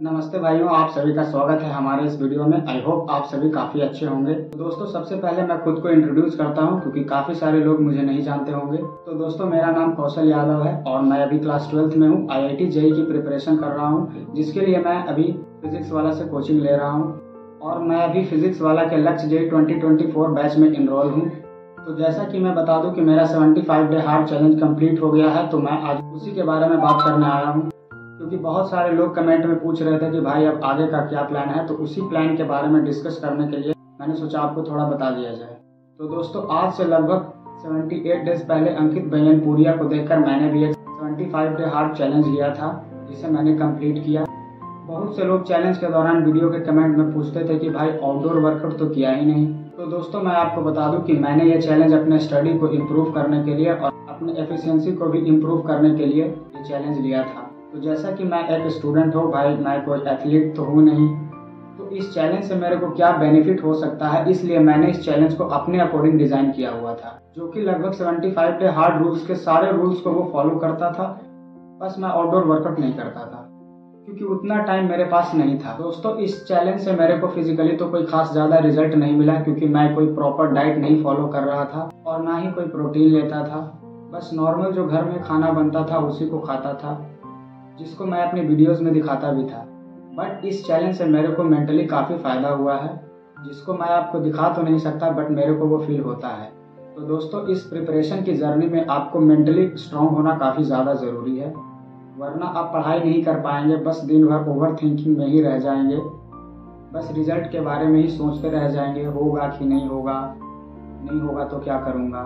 नमस्ते भाइयों, आप सभी का स्वागत है हमारे इस वीडियो में। आई होप आप सभी काफ़ी अच्छे होंगे। तो दोस्तों, सबसे पहले मैं खुद को इंट्रोड्यूस करता हूं क्योंकि काफ़ी सारे लोग मुझे नहीं जानते होंगे। तो दोस्तों, मेरा नाम कौशल यादव है और मैं अभी क्लास 12th में हूं। IIT JEE की प्रिपरेशन कर रहा हूं, जिसके लिए मैं अभी फिजिक्स वाला से कोचिंग ले रहा हूँ और मैं अभी फिजिक्स वाला के लक्ष्य JEE 2024 बैच में इनरोल हूँ। तो जैसा कि मैं बता दूं कि मेरा 75 डे हार्ड चैलेंज कंप्लीट हो गया है, तो मैं आज उसी के बारे में बात करने आया हूँ। क्योंकि बहुत सारे लोग कमेंट में पूछ रहे थे कि भाई अब आगे का क्या प्लान है, तो उसी प्लान के बारे में डिस्कस करने के लिए मैंने सोचा आपको थोड़ा बता दिया जाए। तो दोस्तों, आज से लगभग 78 डेज पहले अंकित बैयनपुरिया को देखकर मैंने भी एक 75 डे हार्ड चैलेंज लिया था, जिसे मैंने कंप्लीट किया। बहुत से लोग चैलेंज के दौरान वीडियो के कमेंट में पूछते थे कि भाई आउटडोर वर्कआउट तो किया ही नहीं। तो दोस्तों, मैं आपको बता दूं कि मैंने ये चैलेंज अपने स्टडी को इम्प्रूव करने के लिए और अपने एफिशिएंसी को भी इम्प्रूव करने के लिए ये चैलेंज लिया था। तो जैसा कि मैं एक स्टूडेंट हूँ भाई, मैं कोई एथलीट तो हूँ नहीं, तो इस चैलेंज से मेरे को क्या बेनिफिट हो सकता है, इसलिए मैंने इस चैलेंज को अपने अकॉर्डिंग डिजाइन किया हुआ था, जो कि लगभग 75 डे हार्ड रूल्स के सारे रूल्स को वो फॉलो करता था। बस मैं आउटडोर वर्कआउट नहीं करता था क्योंकि उतना टाइम मेरे पास नहीं था। दोस्तों, इस चैलेंज से मेरे को फिजिकली तो कोई खास ज़्यादा रिजल्ट नहीं मिला क्योंकि मैं कोई प्रॉपर डाइट नहीं फॉलो कर रहा था और ना ही कोई प्रोटीन लेता था। बस नॉर्मल जो घर में खाना बनता था उसी को खाता था, जिसको मैं अपनी वीडियोस में दिखाता भी था। बट इस चैलेंज से मेरे को मेंटली काफ़ी फ़ायदा हुआ है, जिसको मैं आपको दिखा तो नहीं सकता, बट मेरे को वो फील होता है। तो दोस्तों, इस प्रिपरेशन की जर्नी में आपको मेंटली स्ट्रांग होना काफ़ी ज़्यादा ज़रूरी है, वरना आप पढ़ाई नहीं कर पाएंगे। बस दिन भर ओवर थिंकिंग में ही रह जाएंगे, बस रिजल्ट के बारे में ही सोचते रह जाएंगे, होगा कि नहीं होगा, नहीं होगा तो क्या करूँगा।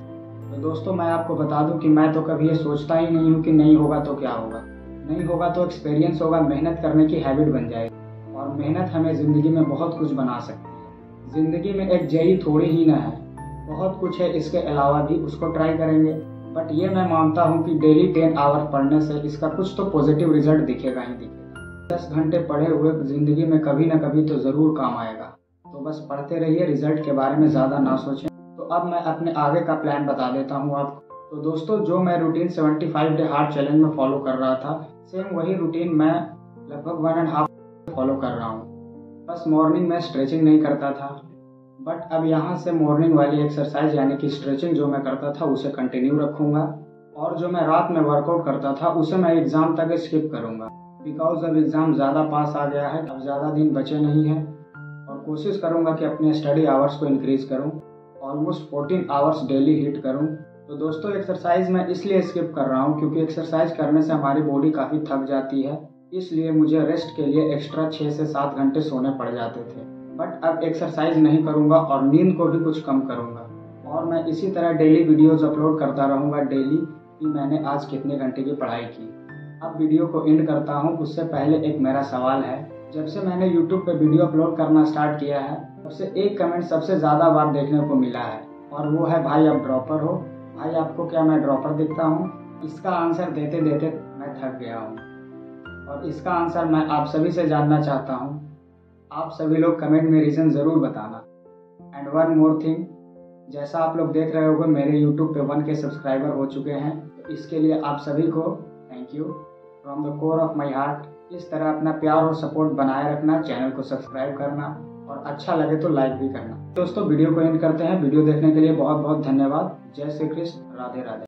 तो दोस्तों, मैं आपको बता दूं कि मैं तो कभी ये सोचता ही नहीं हूँ कि नहीं होगा तो क्या होगा। नहीं होगा तो एक्सपीरियंस होगा, मेहनत करने की हैबिट बन जाएगी और मेहनत हमें ज़िंदगी में बहुत कुछ बना सकती है। ज़िंदगी में एक JEE थोड़ी ही ना है, बहुत कुछ है इसके अलावा भी, उसको ट्राई करेंगे। बट ये मैं मानता हूँ कि डेली 10 आवर पढ़ने से इसका कुछ तो पॉजिटिव रिजल्ट दिखेगा ही दिखेगा। 10 घंटे पढ़े हुए ज़िंदगी में कभी ना कभी तो ज़रूर काम आएगा। तो बस पढ़ते रहिए, रिजल्ट के बारे में ज़्यादा ना सोचें। तो अब मैं अपने आगे का प्लान बता देता हूँ आपको। तो दोस्तों, जो मैं रूटीन 75 डे हार्ड चैलेंज में फॉलो कर रहा था, सेम वही रूटीन मैं लगभग 1.5 फॉलो कर रहा हूँ। बस मॉर्निंग में स्ट्रेचिंग नहीं करता था, बट अब यहाँ से मॉर्निंग वाली एक्सरसाइज यानी कि स्ट्रेचिंग जो मैं करता था उसे कंटिन्यू रखूँगा, और जो मैं रात में वर्कआउट करता था उसे मैं एग्ज़ाम तक स्किप करूँगा। बिकॉज अब एग्ज़ाम ज़्यादा पास आ गया है, अब ज़्यादा दिन बचे नहीं हैं और कोशिश करूँगा कि अपने स्टडी आवर्स को इंक्रीज़ करूँ, ऑलमोस्ट 14 आवर्स डेली हिट करूँ। तो दोस्तों, एक्सरसाइज मैं इसलिए स्किप कर रहा हूँ क्योंकि एक्सरसाइज करने से हमारी बॉडी काफ़ी थक जाती है, इसलिए मुझे रेस्ट के लिए एक्स्ट्रा 6 से 7 घंटे सोने पड़ जाते थे। बट अब एक्सरसाइज नहीं करूँगा और नींद को भी कुछ कम करूँगा, और मैं इसी तरह डेली वीडियोज़ अपलोड करता रहूँगा डेली कि मैंने आज कितने घंटे की पढ़ाई की। अब वीडियो को एंड करता हूँ, उससे पहले एक मेरा सवाल है। जब से मैंने यूट्यूब पे वीडियो अपलोड करना स्टार्ट किया है, तब से एक कमेंट सबसे ज़्यादा बार देखने को मिला है, और वो है भाई आप ड्रॉपर हो। भाई, आपको क्या मैं ड्रॉपर दिखता हूँ? इसका आंसर देते देते मैं थक गया हूँ, और इसका आंसर मैं आप सभी से जानना चाहता हूँ। आप सभी लोग कमेंट में रीज़न ज़रूर बताना। एंड वन मोर थिंग, जैसा आप लोग देख रहे होंगे मेरे यूट्यूब पे 1K सब्सक्राइबर हो चुके हैं, तो इसके लिए आप सभी को thank you from the core of my heart. इस तरह अपना प्यार और सपोर्ट बनाए रखना, चैनल को सब्सक्राइब करना और अच्छा लगे तो लाइक भी करना। दोस्तों, वीडियो को एंड करते हैं। वीडियो देखने के लिए बहुत बहुत धन्यवाद। जय श्री कृष्ण, राधे राधे।